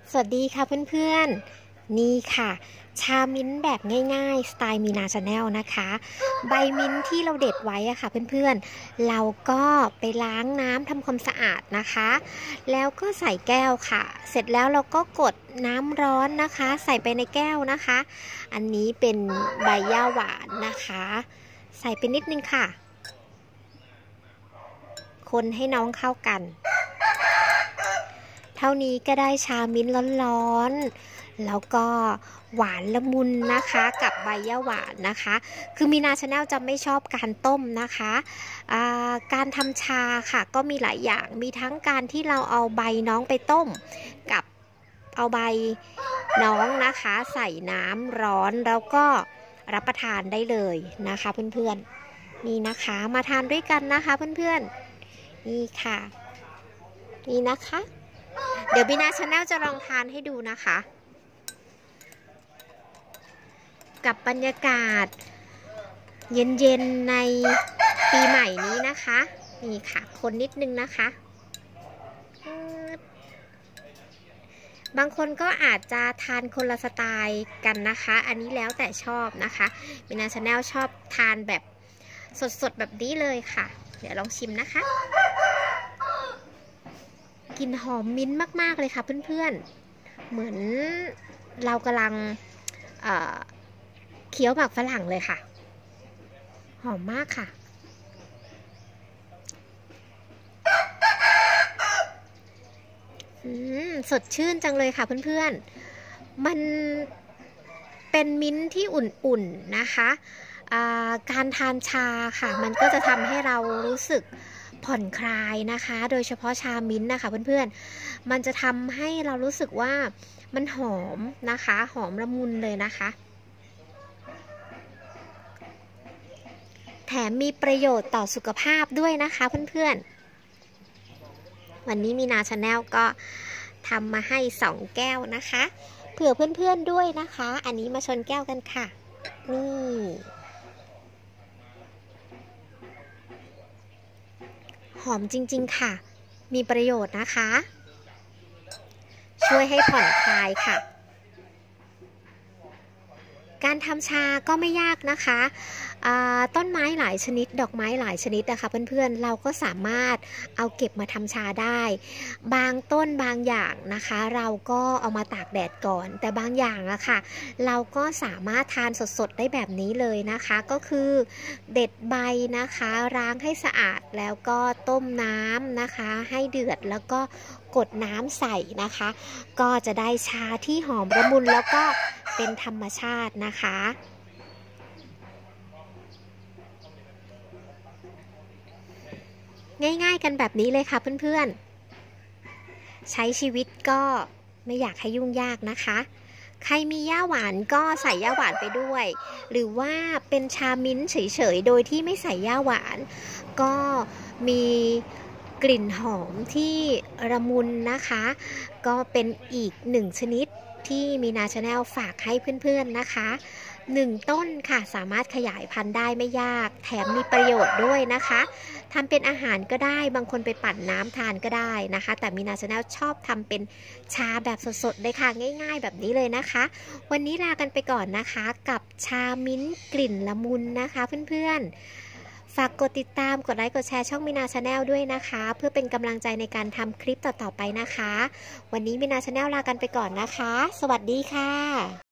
สวัสดีค่ะเพื่อนๆนี่ค่ะชามิ้นท์แบบง่ายๆสไตล์มีนาชาแนลนะคะใบมิ้นท์ที่เราเด็ดไว้อะค่ะเพื่อนๆเราก็ไปล้างน้ำทำความสะอาดนะคะแล้วก็ใส่แก้วค่ะเสร็จแล้วเราก็กดน้ำร้อนนะคะใส่ไปในแก้วนะคะอันนี้เป็นใบหญ้าหวานนะคะใส่ไปนิดนึงค่ะคนให้น้องเข้ากันเท่านี้ก็ได้ชามิ้นท์ร้อนๆแล้วก็หวานละมุนนะคะกับใบหญ้าหวานนะคะคือมีนาชาแนลจะไม่ชอบการต้มนะคะการทำชาค่ะก็มีหลายอย่างมีทั้งการที่เราเอาใบน้องไปต้มกับเอาใบน้องนะคะใส่น้ำร้อนแล้วก็รับประทานได้เลยนะคะเพื่อนๆนี่นะคะมาทานด้วยกันนะคะเพื่อนๆนี่ค่ะนี่นะคะเดี๋ยวบีนาชาแนลจะลองทานให้ดูนะคะกับบรรยากาศเย็นๆในปีใหม่นี้นะคะนี่ค่ะคนนิดนึงนะคะบางคนก็อาจจะทานคนละสไตล์กันนะคะอันนี้แล้วแต่ชอบนะคะบีนาชาแนลชอบทานแบบสดๆแบบนี้เลยค่ะเดี๋ยวลองชิมนะคะกลิ่นหอมมิ้นท์มากๆเลยค่ะเพื่อนๆเหมือนเรากำลังเคี้ยวหมากฝรั่งเลยค่ะหอมมากค่ะสดชื่นจังเลยค่ะเพื่อนๆมันเป็นมิ้นท์ที่อุ่นๆนะคะการทานชาค่ะมันก็จะทำให้เรารู้สึกผ่อนคลายนะคะโดยเฉพาะชามิ้นท์นะคะเพื่อนๆมันจะทำให้เรารู้สึกว่ามันหอมนะคะหอมละมุนเลยนะคะแถมมีประโยชน์ต่อสุขภาพด้วยนะคะเพื่อนๆวันนี้มีนาชาแนลก็ทำมาให้2แก้วนะคะเผื่อเพื่อนๆด้วยนะคะอันนี้มาชนแก้วกันค่ะนี่หอมจริงๆค่ะมีประโยชน์นะคะช่วยให้ผ่อนคลายค่ะการทำชาก็ไม่ยากนะคะต้นไม้หลายชนิดดอกไม้หลายชนิดนะคะเพื่อนๆเราก็สามารถเอาเก็บมาทำชาได้บางต้นบางอย่างนะคะเราก็เอามาตากแดดก่อนแต่บางอย่างอะค่ะเราก็สามารถทานสดๆได้แบบนี้เลยนะคะก็คือเด็ดใบนะคะล้างให้สะอาดแล้วก็ต้มน้ำนะคะให้เดือดแล้วก็กดน้ำใส่นะคะก็จะได้ชาที่หอมละมุนแล้วก็เป็นธรรมชาตินะคะง่ายๆกันแบบนี้เลยค่ะเพื่อนๆใช้ชีวิตก็ไม่อยากให้ยุ่งยากนะคะใครมีหญ้าหวานก็ใส่หญ้าหวานไปด้วยหรือว่าเป็นชามิ้นท์เฉยๆโดยที่ไม่ใส่หญ้าหวานก็มีกลิ่นหอมที่ละมุนนะคะก็เป็นอีกหนึ่งชนิดที่มีนาชาแนลฝากให้เพื่อนๆนะคะ1ต้นค่ะสามารถขยายพันธุ์ได้ไม่ยากแถมมีประโยชน์ด้วยนะคะทำเป็นอาหารก็ได้บางคนไปปั่นน้ำทานก็ได้นะคะแต่มีนาชาแนลชอบทำเป็นชาแบบสดๆเลยค่ะง่ายๆแบบนี้เลยนะคะวันนี้ลากันไปก่อนนะคะกับชามิ้นท์กลิ่นละมุนนะคะเพื่อนๆฝากกดติดตามกดไลค์กดแชร์ช่องมีนาชาแนลด้วยนะคะเพื่อเป็นกำลังใจในการทำคลิปต่อๆไปนะคะวันนี้มีนาชาแนลลากันไปก่อนนะคะสวัสดีค่ะ